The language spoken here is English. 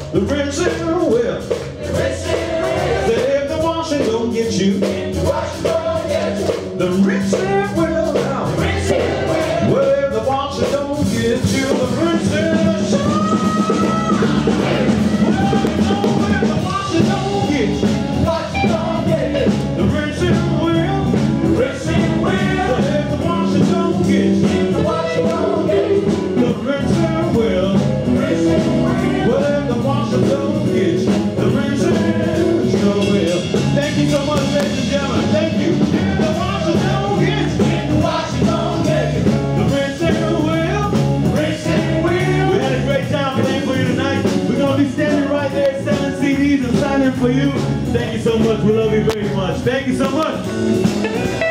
The rinsing will. That if the washing don't get you, the rinsing will. Well, if the washing don't get you, the rinsing will. For you. Thank you so much. We love you very much. Thank you so much.